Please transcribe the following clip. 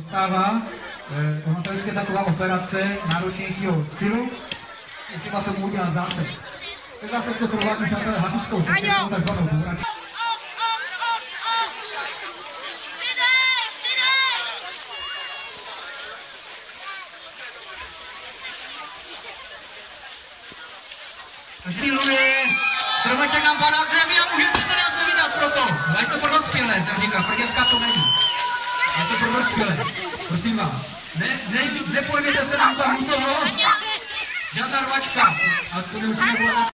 dostává. Ona to je taková operace náročnějšího stylu. Je třeba tomu udělat zásek. Ten zásek se provádí přátelé hasičskou sekretou, takzvanou bouračkou. Špíluje, stromeček nám padá k zemi a můžete teda se vydat pro to. Ale je to pro dospělé, jsem říkal, pro děcka to není. Je to pro dospělé, prosím vás. Nepojměte se nám tam u toho, žádná rvačka. A to nemusíme volat.